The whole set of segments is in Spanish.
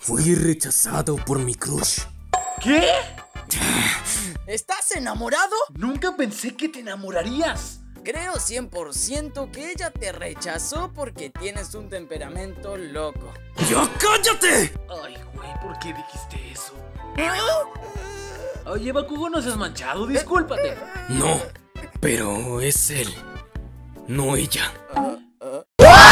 Fui rechazado por mi crush. ¿Qué? ¿Estás enamorado? Nunca pensé que te enamorarías. Creo 100% que ella te rechazó porque tienes un temperamento loco. ¡Ya cállate! Ay, güey, ¿por qué dijiste eso? Oye, Bakugo, no seas manchado, discúlpate. No, pero es él, no ella. ¿Por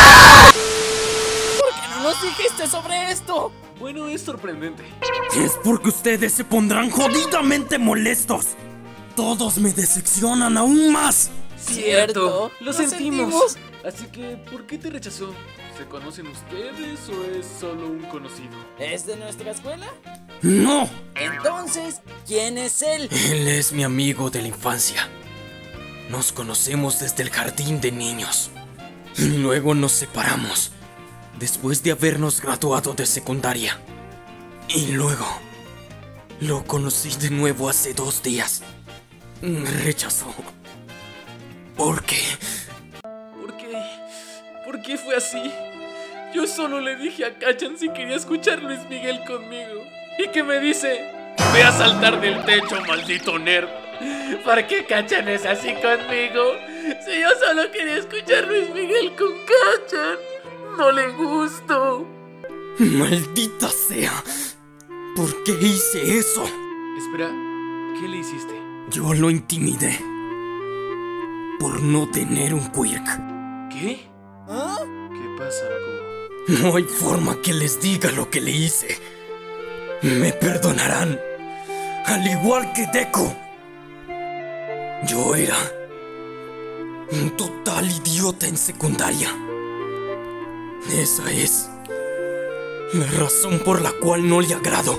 qué no nos dijiste sobre esto? Bueno, es sorprendente. Es porque ustedes se pondrán jodidamente molestos. Todos me decepcionan aún más. Cierto, lo lo sentimos. Así que, ¿por qué te rechazó? ¿Se conocen ustedes o es solo un conocido? ¿Es de nuestra escuela? No, Entonces, ¿quién es él? él es mi amigo de la infancia. Nos conocemos desde el jardín de niños. Y luego nos separamos, después de habernos graduado de secundaria. Y luego, lo conocí de nuevo hace 2 días. Me rechazó. ¿Por qué? ¿Por qué? ¿Por qué fue así? Yo solo le dije a Kachan si quería escuchar Luis Miguel conmigo. Y que me dice: ve a saltar del techo, maldito nerd. ¿Por qué Kachan es así conmigo? Si yo solo quería escuchar Luis Miguel con Kachan. No le gusto. Maldita sea. ¿Por qué hice eso? Espera, ¿qué le hiciste? Yo lo intimidé. Por no tener un quirk. ¿Qué? ¿Ah? ¿Qué pasa, Bakugo? No hay forma que les diga lo que le hice. Me perdonarán. Al igual que Deku. Yo era un total idiota en secundaria. Esa es la razón por la cual no le agrado.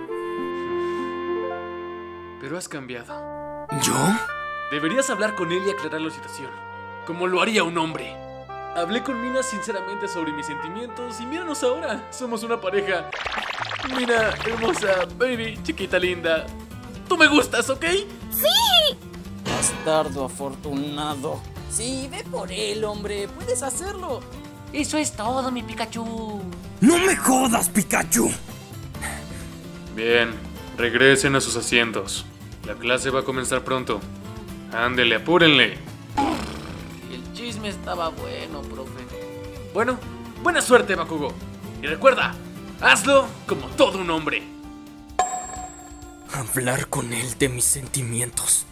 Pero has cambiado. ¿Yo? Deberías hablar con él y aclarar la situación, como lo haría un hombre. Hablé con Mina sinceramente sobre mis sentimientos y míranos ahora, somos una pareja. Mina, hermosa, baby, chiquita linda. Tú me gustas, ¿ok? Bastardo afortunado. Sí, ve por él, hombre. Puedes hacerlo. Eso es todo, mi Pikachu. ¡No me jodas, Pikachu! Bien, regresen a sus asientos. La clase va a comenzar pronto. Ándele, apúrenle. El chisme estaba bueno, profe. Bueno, buena suerte, Bakugo. Y recuerda, hazlo como todo un hombre. Hablar con él de mis sentimientos